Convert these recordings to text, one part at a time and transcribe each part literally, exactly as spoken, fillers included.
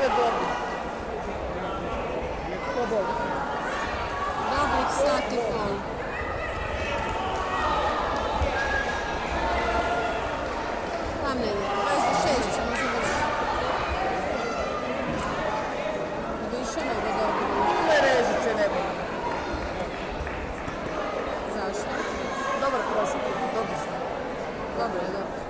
dobro. Ko boli? Dobrih sat i pol. Tam ne ide, dvadeset šest ćemo završiti. Više nego dobro. Ne režit će nebo. Zašto? Dobar prosjek, dobro sam. Dobro je, dobro.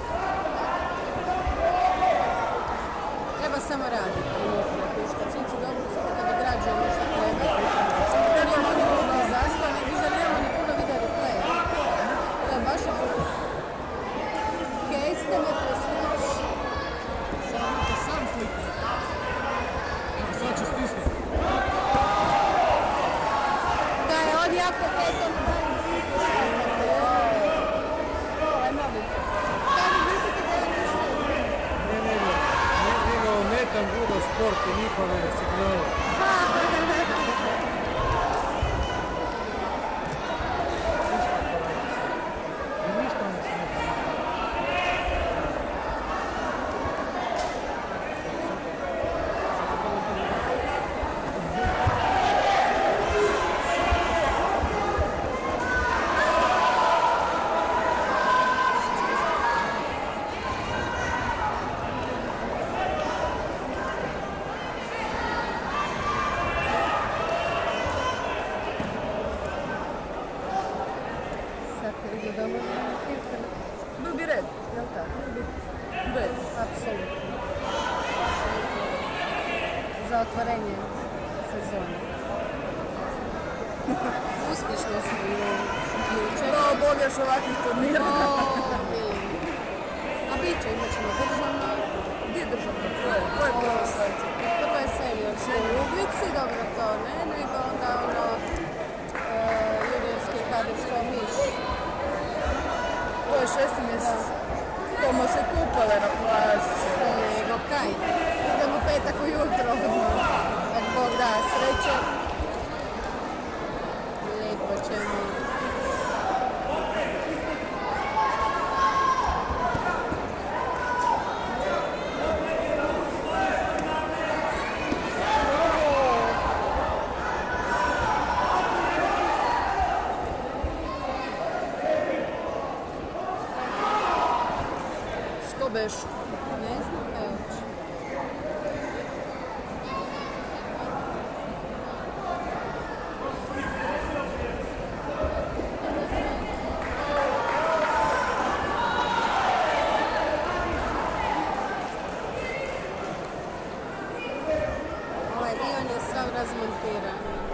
Treba samo raditi. Kad sunce dobro, kad odrađujemo što treba. Kad imamo ni puno zaspane, više nemamo ni puno video replaya. To je baš dobro. Okej, ste me presliči. Samo te sam sliku. Evo sad ću stisnuti. Da je od jako eto na dalje sliku. Ovo je novi. Kada mislite da je nešto? Ne, ne, ne. Ne ga ometam drugo sport i njihove signale. Ništa ne smeta. Sad kad idu doma, Bil bi red, jel tako? Red. apsolutno. Za otvorenje sezone. Uspješno smo uključeni. Da obavljaš ovakvih turnira. A bit će, imat ćemo državno. Gdje je državno? Ko je prvo staviti? Prvo je seniorsko u Uglici, dobro to ne, nego onda ono juniorski kadetsko Miš. To je šesti mjesec. Tomo se kupale na plaži. Nego kaj, idem u petak ujutro, ako Bog da sreće. Lijepo ćemo. Što beš? Ne znam, evo će. Ovaj dio je sav razmontiran.